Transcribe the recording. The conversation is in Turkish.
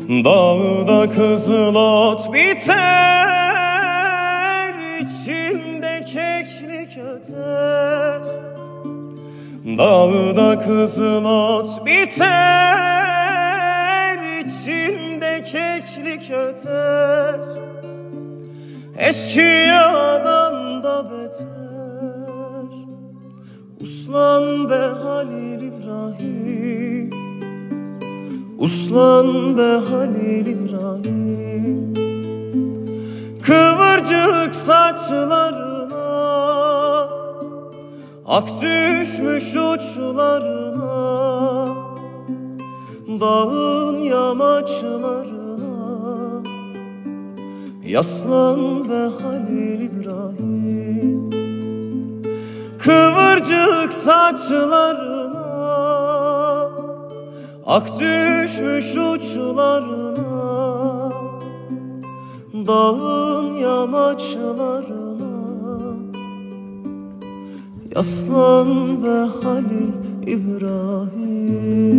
Dağda kızılot biter, içinde keklik öter. Dağda kızılot biter, içinde keklik öter. Eşkıyadan da beter. Uslan be Halil İbrahim, uslan be Halil İbrahim. Kıvırcık saçlarına ak düşmüş uçlarına, dağın yamaçlarına yaslan be Halil İbrahim. Kıvırcık saçlarına ak düşmüş uçlarına, dağın yamaçlarına yaslan be Halil İbrahim.